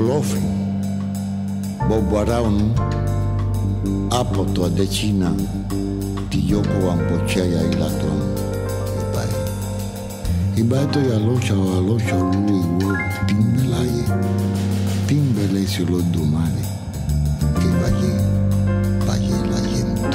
lofi bobarau nu apo to decina ti yoko ampochea ya ilatron ibai to ya locha lu iwo timbele si lo domani che baie la yento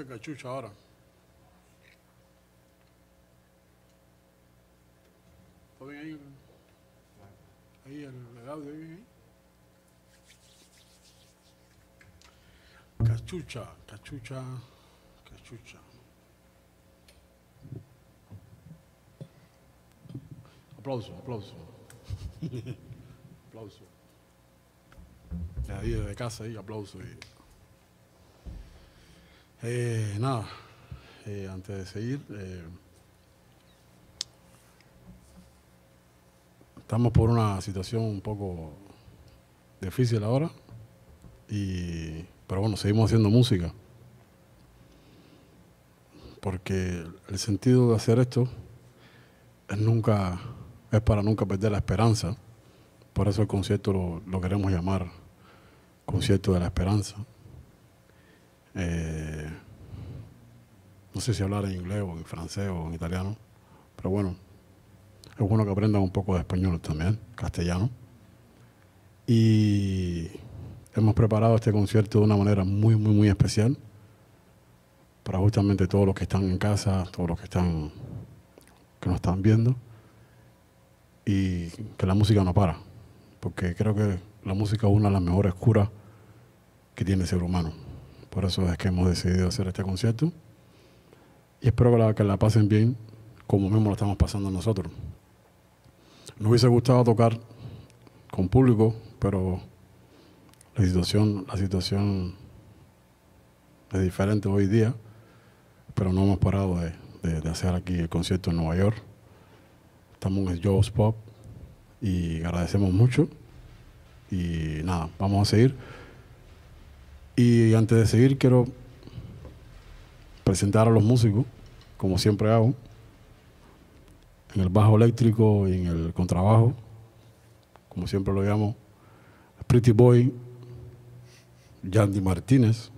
hacer cachucha ahora. ¿Está bien ahí? Ahí el audio, ahí. Cachucha, cachucha, cachucha. Aplauso, aplauso. Aplauso. De ahí de casa, ahí, aplauso. Nada, antes de seguir, estamos por una situación un poco difícil ahora, pero bueno, seguimos haciendo música, porque el sentido de hacer esto es para nunca perder la esperanza. Por eso el concierto lo queremos llamar Concierto de la Esperanza. No sé si hablar en inglés o en francés o en italiano, pero bueno, es bueno que aprendan un poco de español también, castellano. Y hemos preparado este concierto de una manera muy, muy, muy especial para justamente todos los que están en casa, todos los que nos están viendo, y que la música no para, porque creo que la música es una de las mejores curas que tiene el ser humano. Por eso es que hemos decidido hacer este concierto y espero que la pasen bien como mismo lo estamos pasando nosotros. Nos hubiese gustado tocar con público, pero la situación es diferente hoy día, pero no hemos parado de hacer aquí el concierto en Nueva York. Estamos en el Joe's Pub y agradecemos mucho. Y nada, vamos a seguir. Y antes de seguir quiero presentar a los músicos, como siempre hago, en el bajo eléctrico y en el contrabajo, como siempre lo llamo, Pretty Boy, Yandy Martínez.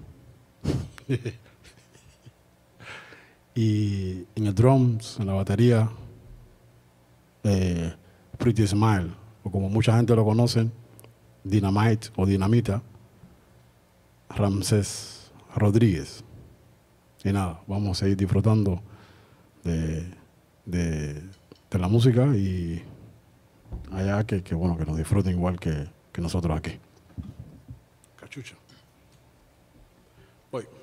Y en el drums, en la batería, Pretty Smile, o como mucha gente lo conoce, Dynamite o Dinamita, Ramsés Rodríguez. Y nada, vamos a seguir disfrutando de la música y allá que bueno, que nos disfruten igual que nosotros aquí. Cachucha. Voy.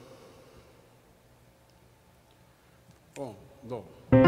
1, 2.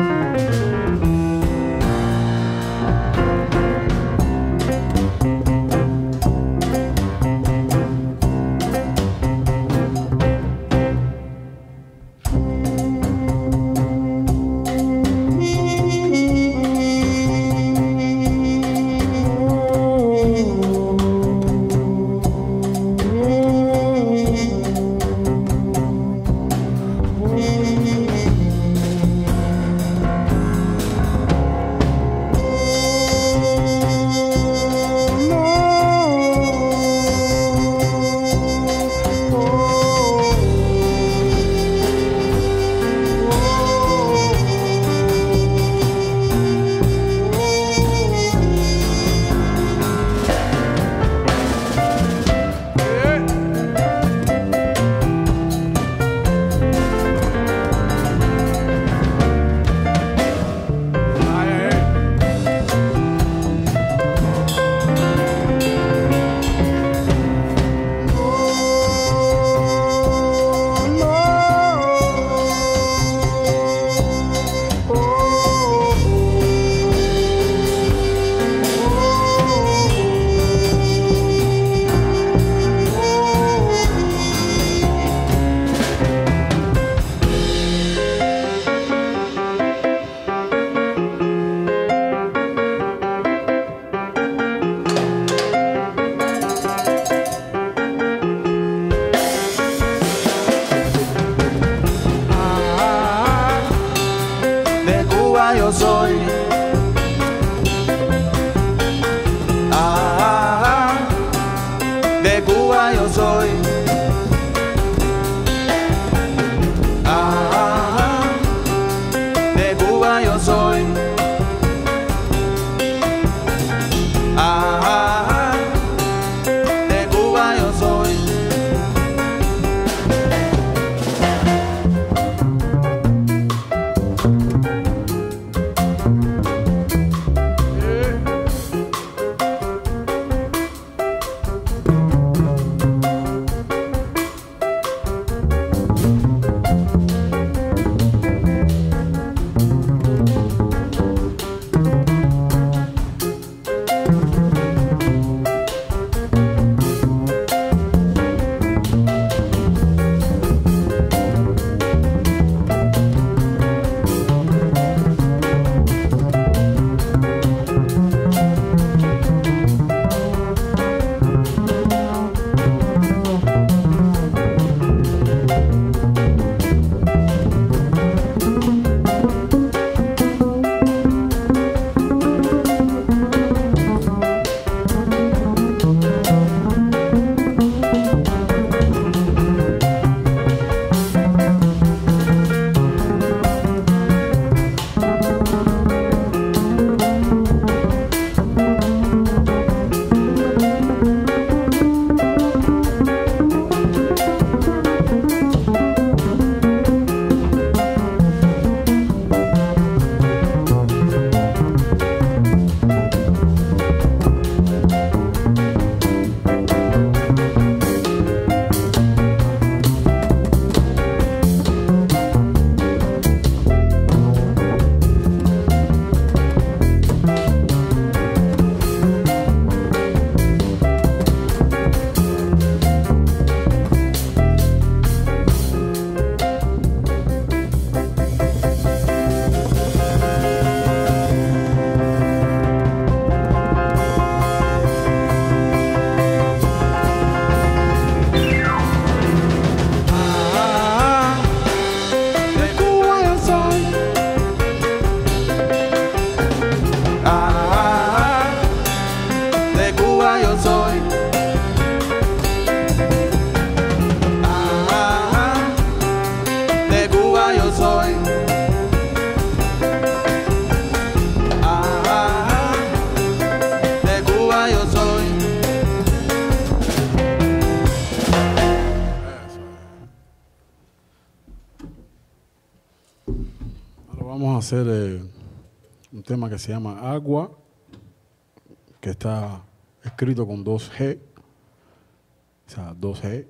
Yo soy, de Cuba yo soy, de Cuba yo soy, de Cuba yo soy. hacer un tema que se llama Agua, que está escrito con 2G. O sea, 2G,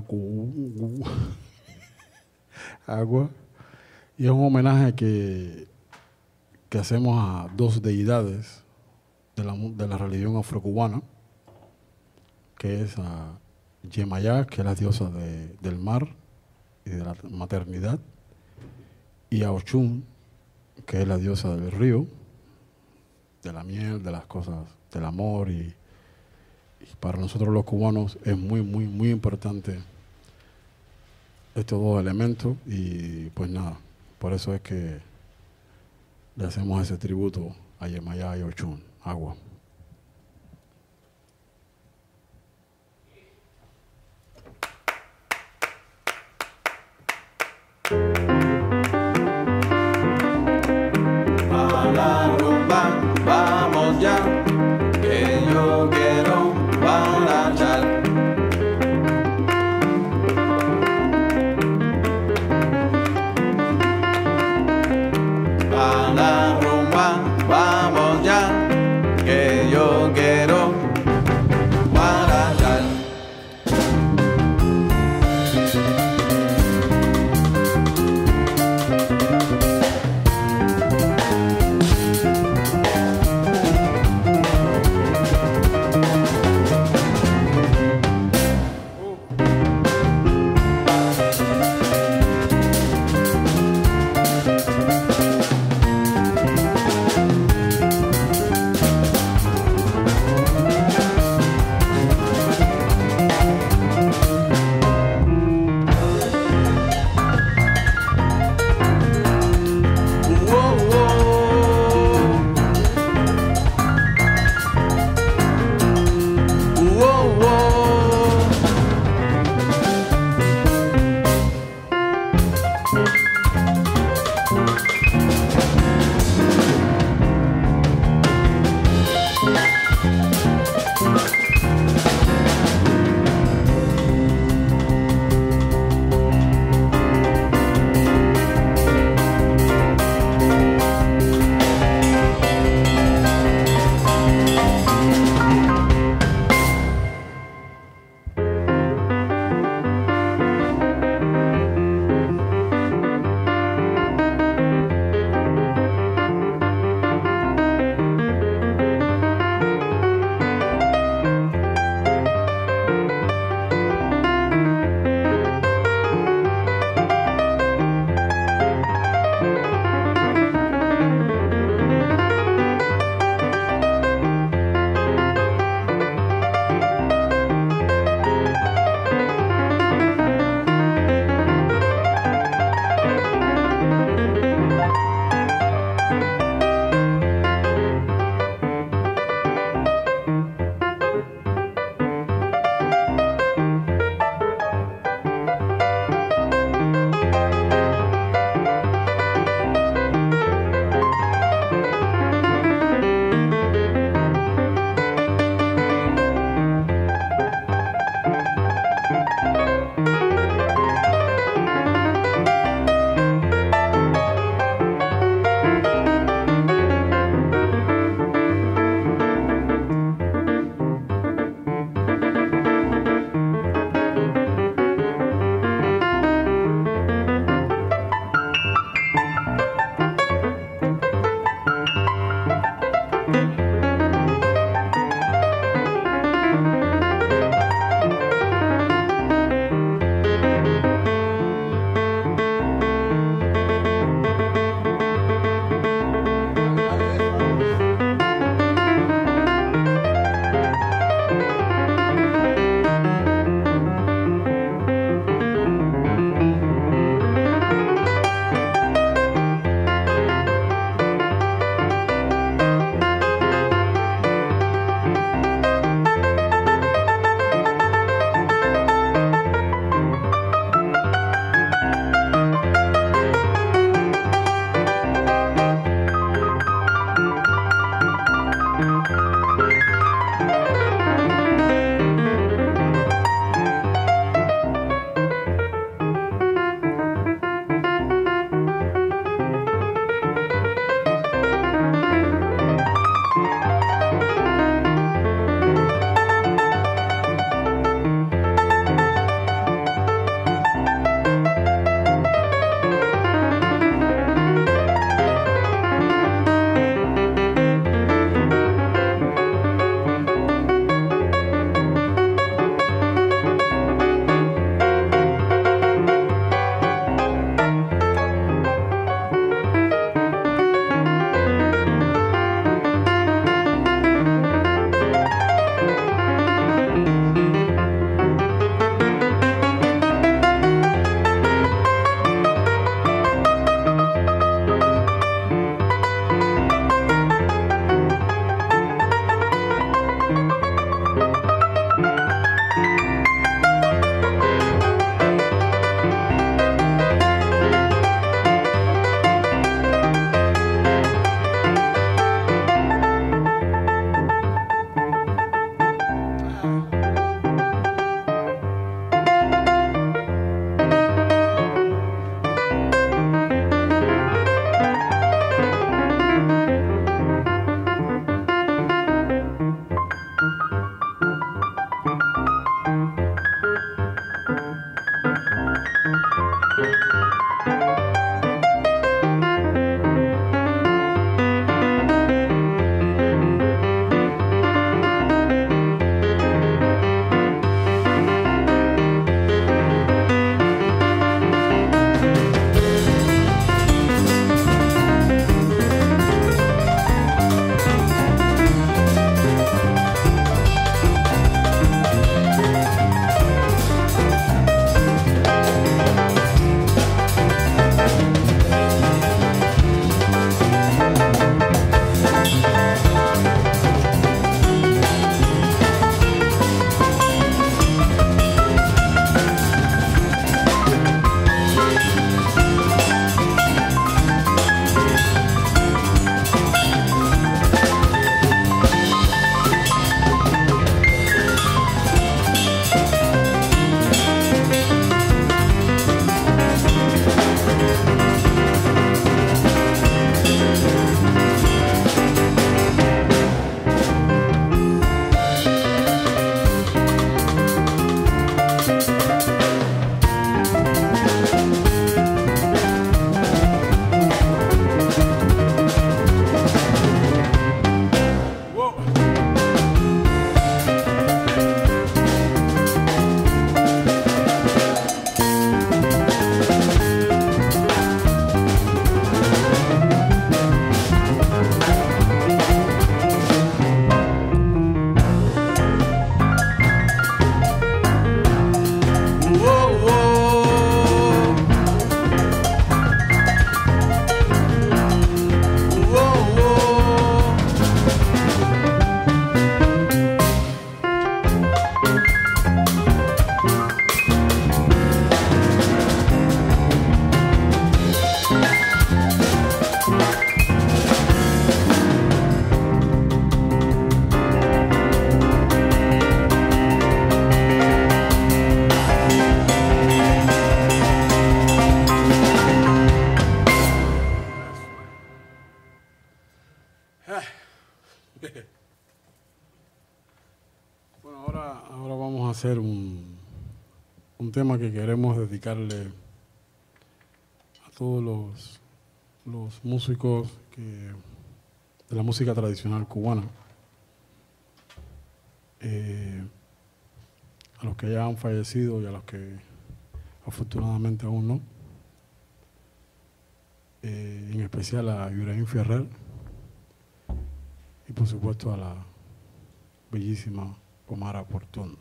agua. Y es un homenaje que hacemos a dos deidades de la religión afrocubana, que es a Yemayá, que es la diosa del mar y de la maternidad, y a Ochun, que es la diosa del río, de la miel, de las cosas, del amor. Y para nosotros los cubanos es muy, muy, muy importante estos dos elementos. Y pues nada, por eso es que le hacemos ese tributo a Yemayá y Ochun, Agua. A la rumba, vamos ya, que yo quiero barachar. A la rumba, vamos ya, que yo quiero barachar. Bueno, ahora vamos a hacer un tema que queremos dedicarle a todos los músicos de la música tradicional cubana, a los que ya han fallecido y a los que afortunadamente aún no, en especial a Ibrahim Ferrer y por supuesto a la bellísima Omara Portuondo.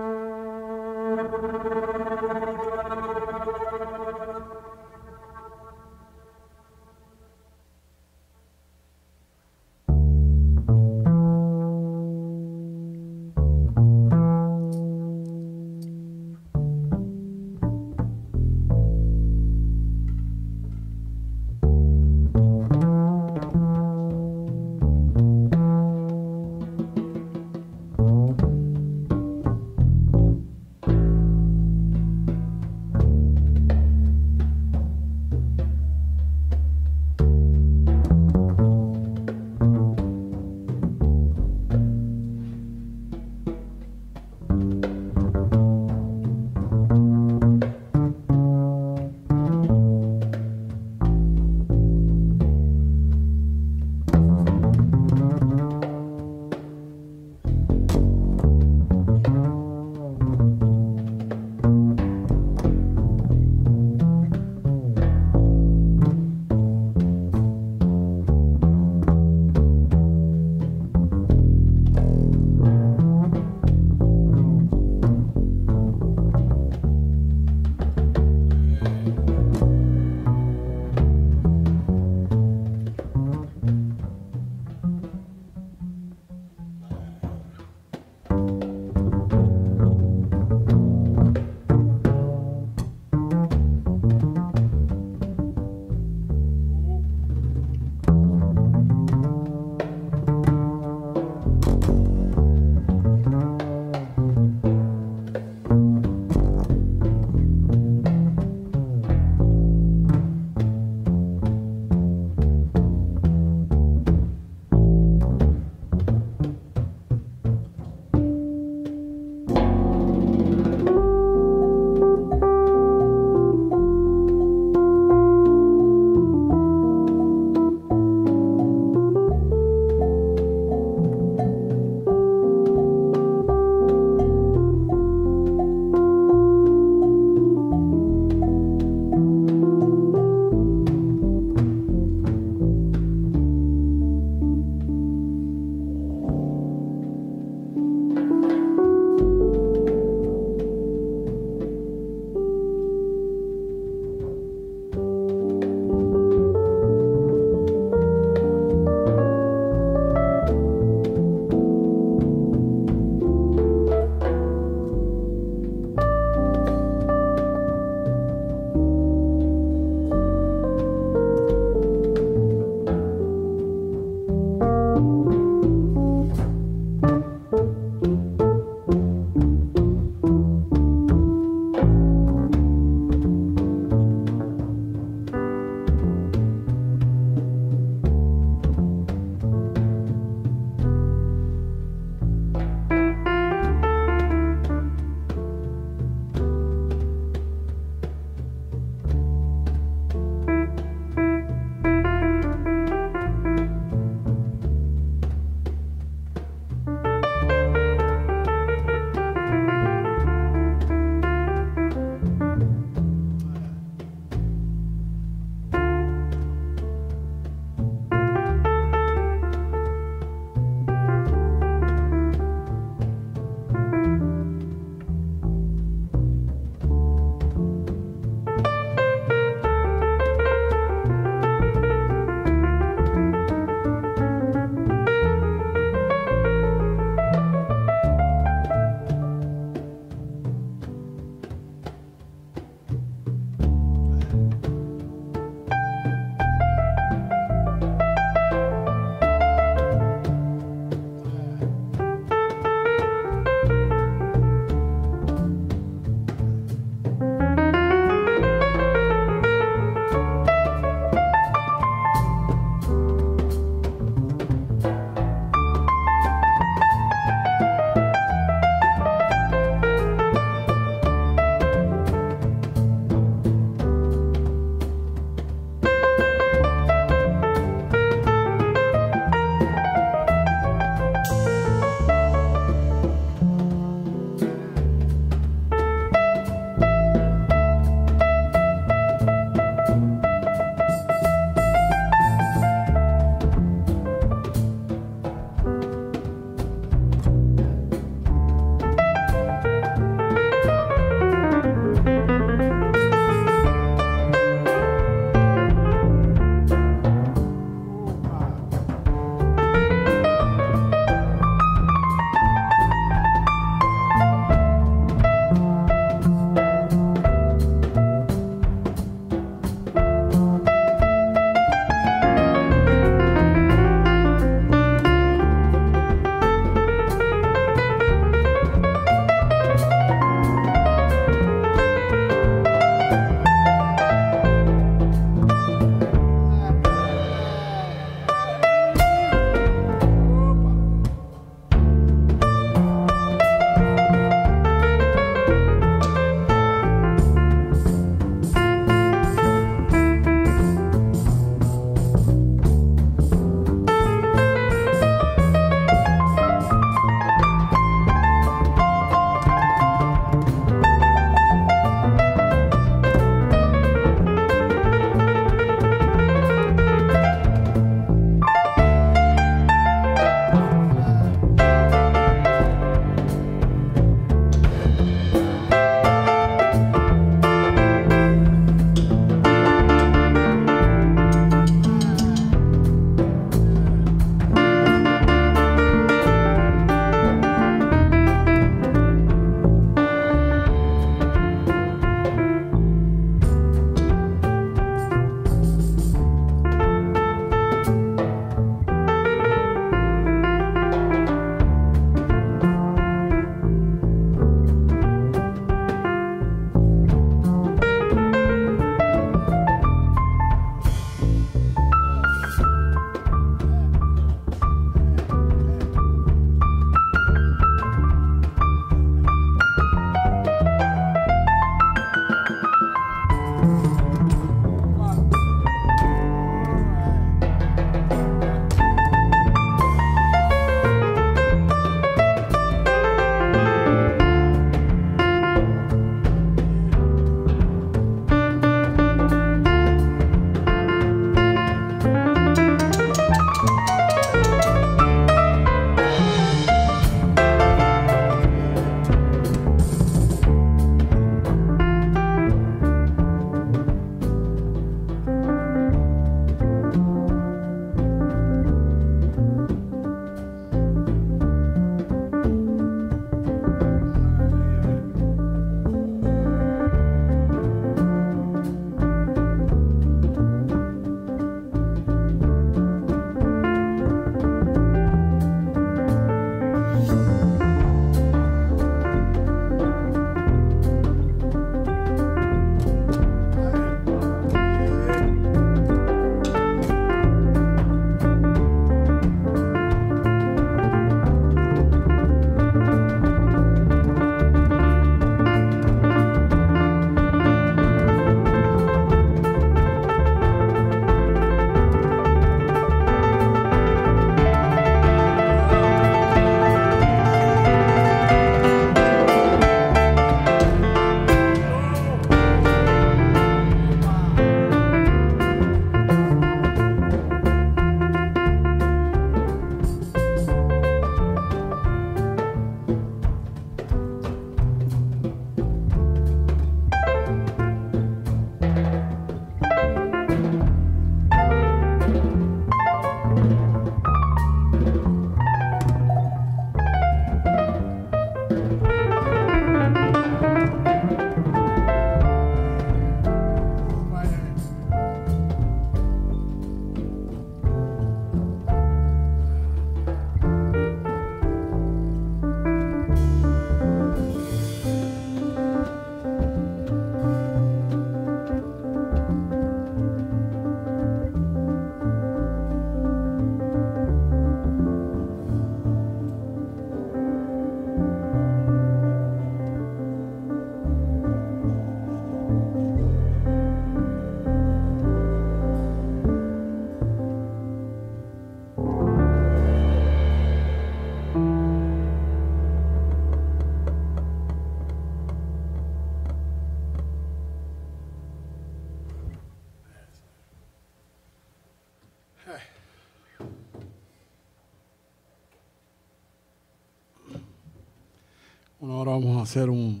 Bueno, ahora vamos a hacer un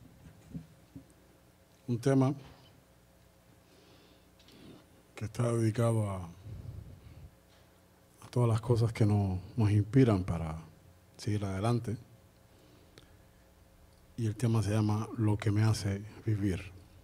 tema que está dedicado a todas las cosas que nos inspiran para seguir adelante. Y el tema se llama Lo que me hace vivir.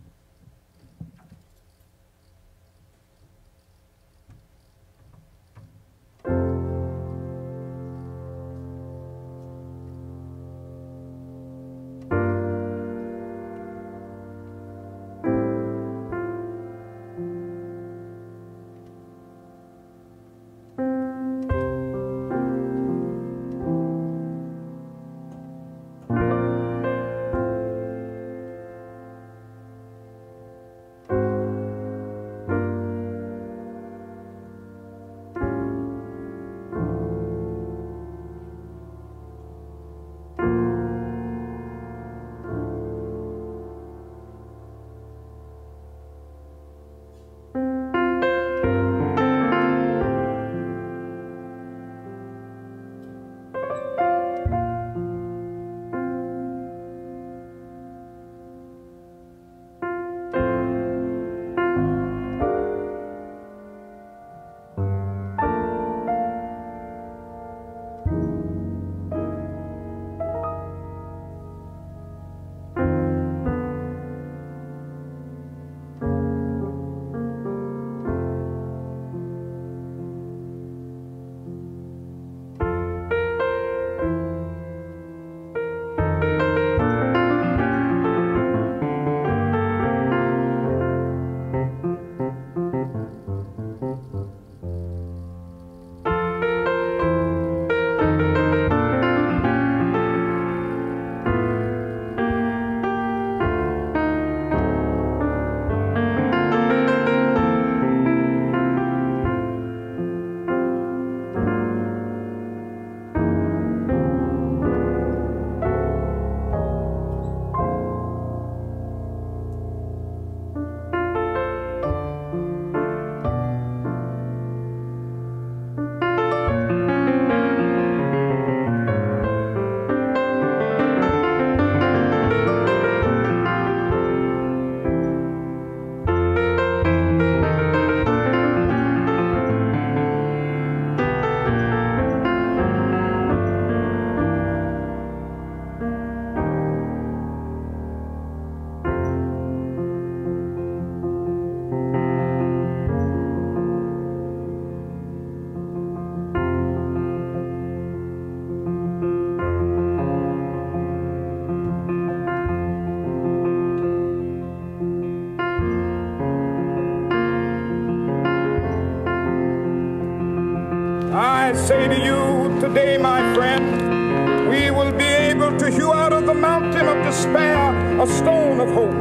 I say to you today, my friend, we will be able to hew out of the mountain of despair a stone of hope.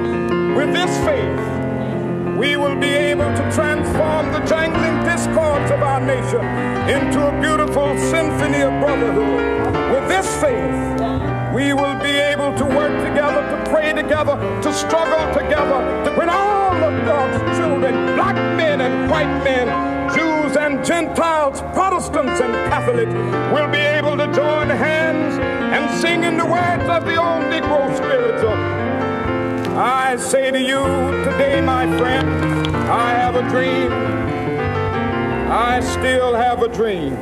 With this faith, we will be able to transform the jangling discords of our nation into a beautiful symphony of brotherhood. With this faith, we will be able to work together, to pray together, to struggle together, to win all of God's children, black men and white men, Jews and Gentiles, Protestants and Catholics, will be able to join hands and sing in the words of the old Negro spiritual. I say to you today, my friend, I have a dream. I still have a dream.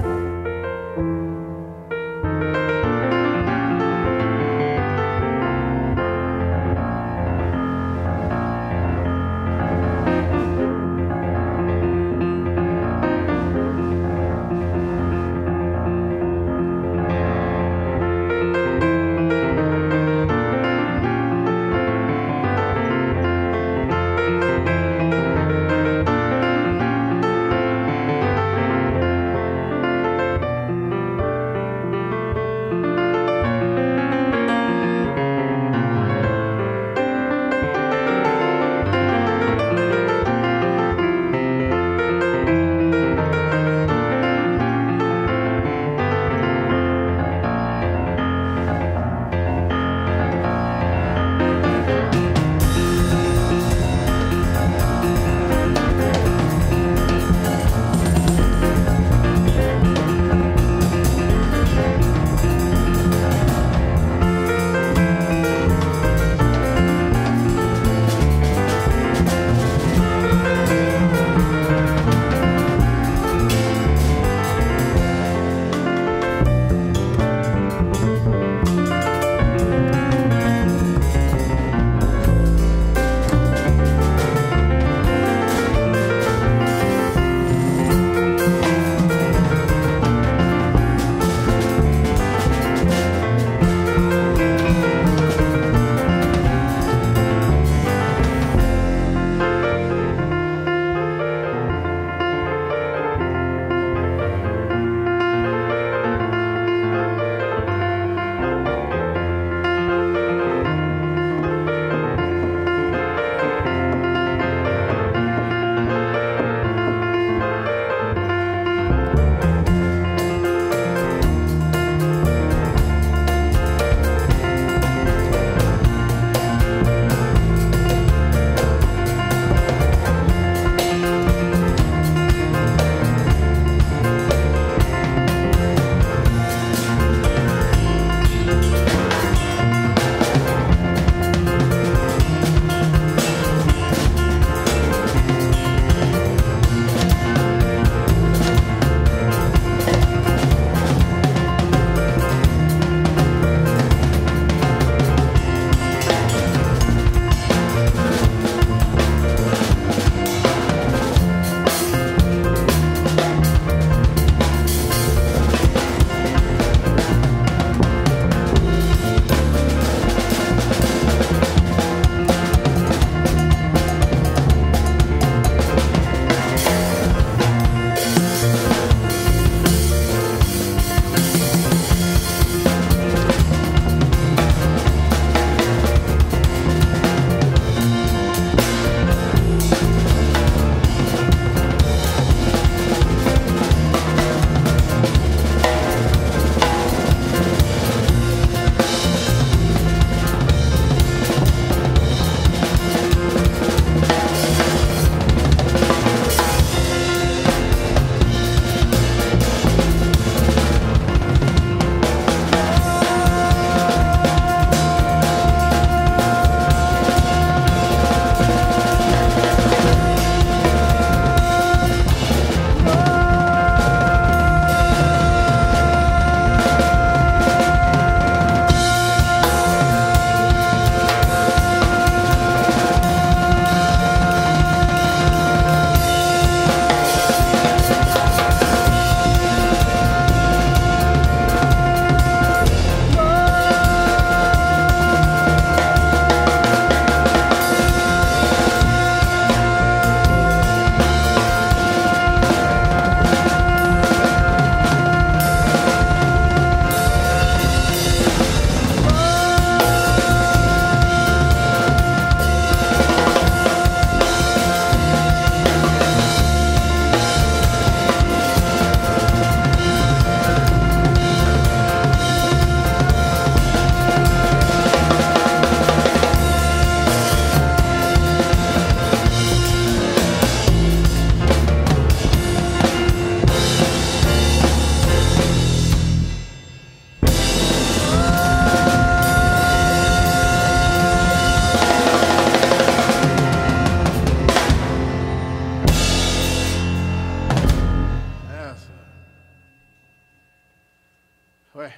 Pues.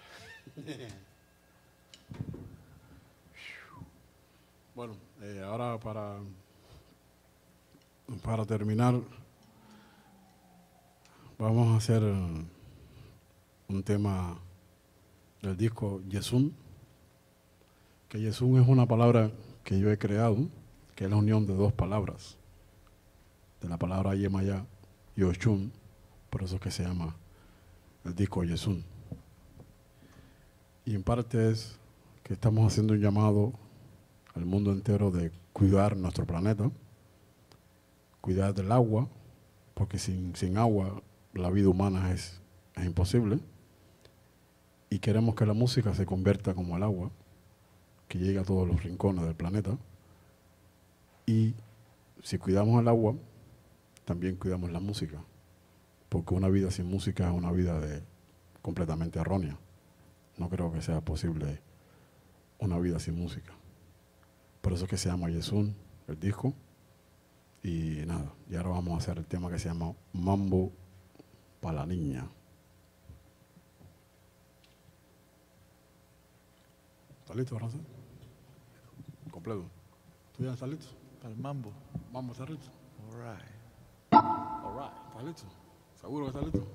Bueno, ahora para terminar, vamos a hacer un tema del disco Yesun, que Yesun es una palabra que yo he creado, que es la unión de dos palabras, de la palabra Yemaya y Oshun, por eso es que se llama el disco Yesun. Y en parte es que estamos haciendo un llamado al mundo entero de cuidar nuestro planeta, cuidar del agua, porque sin agua la vida humana es imposible. Y queremos que la música se convierta como el agua, que llegue a todos los rincones del planeta. Y si cuidamos el agua, también cuidamos la música, porque una vida sin música es una vida completamente errónea. No creo que sea posible una vida sin música. Por eso es que se llama Yesun, el disco. Y nada, y ahora vamos a hacer el tema que se llama Mambo para la niña. ¿Estás listo, Raza? Completo. ¿Tú ya estás listo? Para el mambo. Mambo, ¿estás listo? All right. All right. ¿Estás listo? ¿Seguro que estás listo?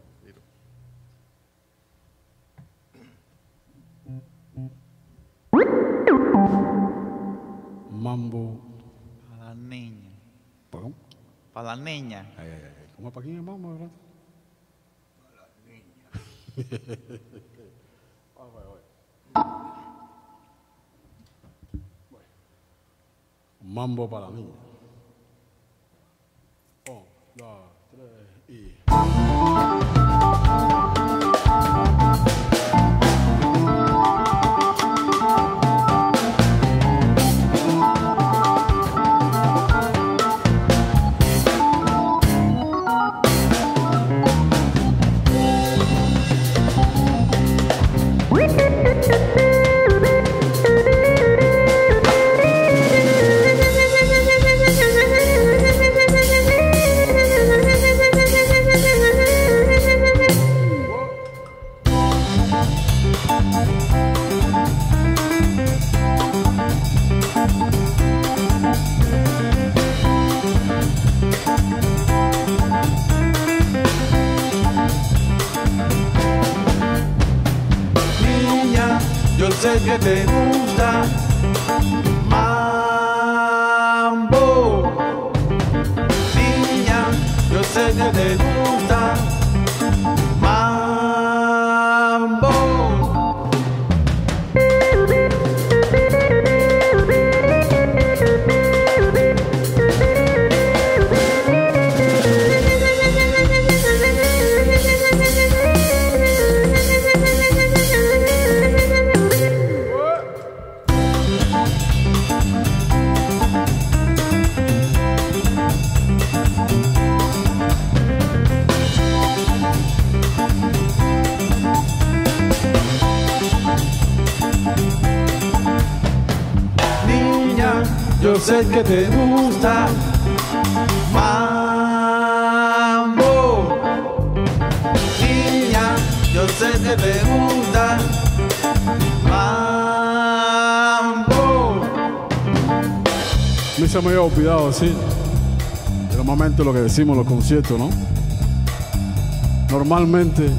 Mambo. Para la niña. ¿Cómo? Para la niña. Ay. ¿Cómo es para quién es mambo, verdad? Para la niña. Mambo para la niña. 1, 2, 3 y... Yo sé que te gusta mambo, niña. Yo sé que te gusta mambo. Yo sé que te gusta mambo, niña. Yo sé que te gusta mambo. A mí se me había olvidado así, normalmente lo que decimos en los conciertos, ¿no? Normalmente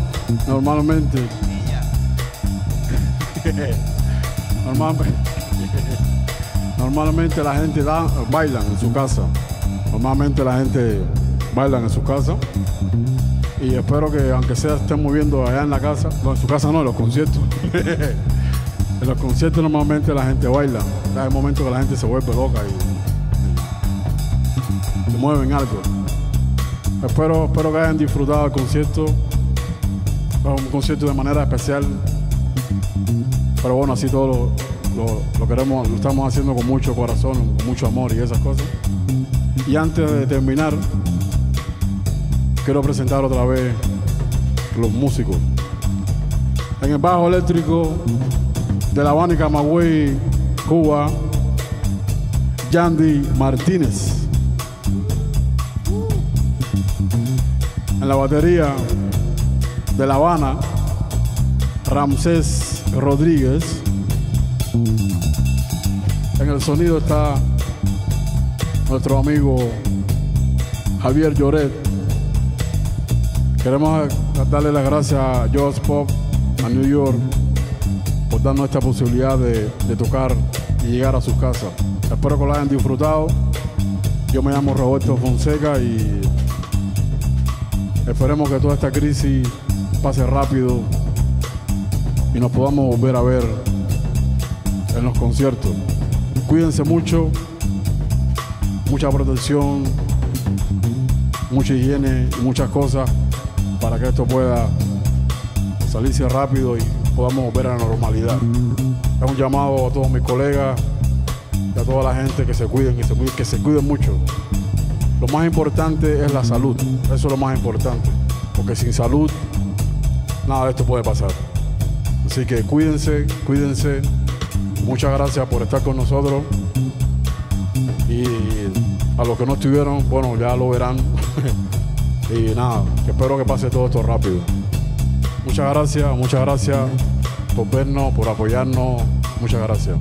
Normalmente la gente bailan en su casa. Normalmente la gente baila en su casa. Y espero que, aunque sea, estén moviendo allá en la casa. No, en su casa no, en los conciertos. En los conciertos normalmente la gente baila. Hay momentos que la gente se vuelve loca y se mueven algo. Espero que hayan disfrutado el concierto. Un concierto de manera especial. Pero bueno, así todo lo queremos, lo estamos haciendo con mucho corazón, con mucho amor y esas cosas. Y antes de terminar, quiero presentar otra vez los músicos. En el bajo eléctrico de La Habana y Camagüey, Cuba, Yandy Martínez. En la batería de La Habana, Ramsés Rodríguez. En el sonido está nuestro amigo Javier Lloret. Queremos darle las gracias a George Pop, a New York, por darnos esta posibilidad de tocar y llegar a sus casas. Espero que lo hayan disfrutado. Yo me llamo Roberto Fonseca y esperemos que toda esta crisis pase rápido y nos podamos volver a ver en los conciertos. Cuídense mucho, mucha protección, mucha higiene y muchas cosas para que esto pueda salirse rápido y podamos volver a la normalidad. Es un llamado a todos mis colegas y a toda la gente que se cuiden, que se cuiden mucho. Lo más importante es la salud, eso es lo más importante, porque sin salud nada de esto puede pasar. Así que cuídense, cuídense. Muchas gracias por estar con nosotros. Y a los que no estuvieron, bueno, ya lo verán. Y nada, espero que pase todo esto rápido. Muchas gracias por vernos, por apoyarnos. Muchas gracias.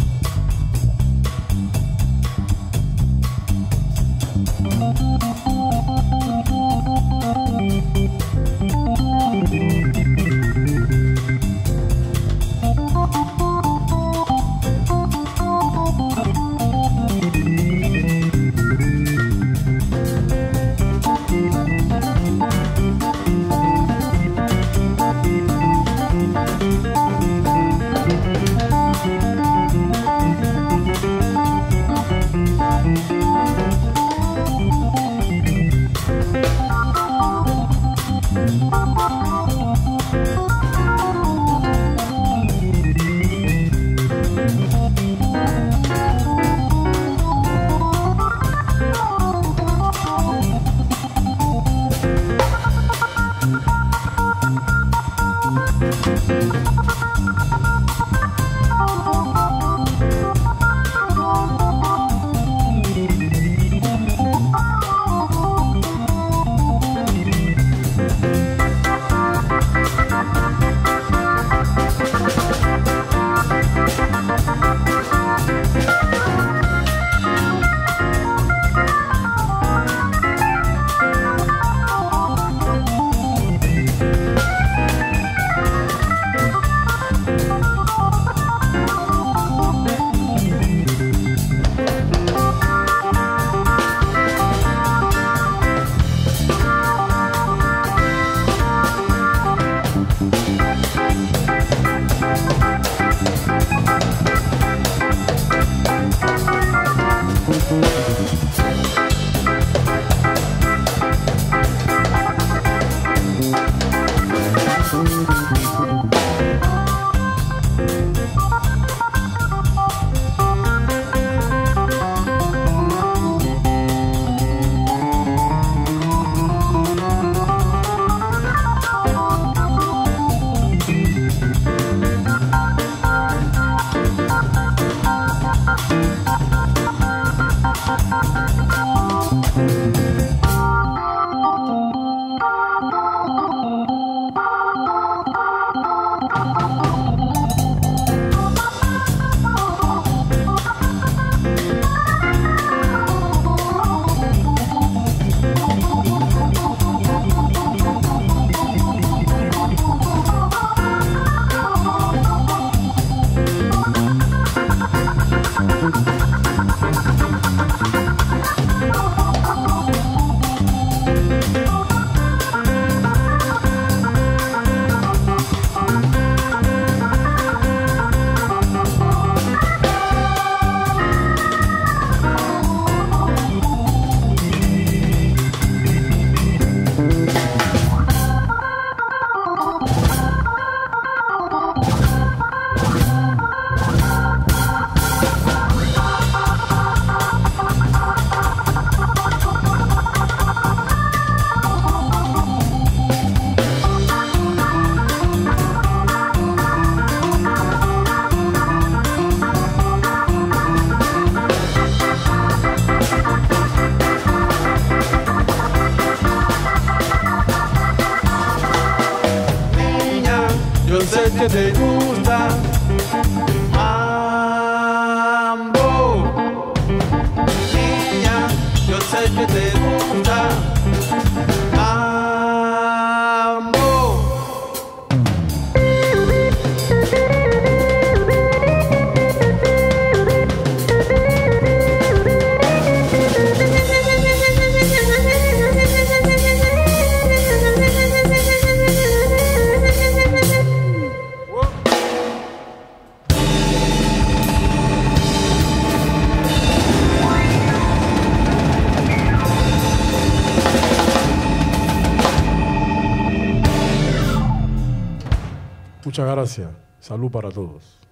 sé que te gusta. Mambo, niña, yo sé que te gusta. Mambo. Muchas gracias. Salud para todos.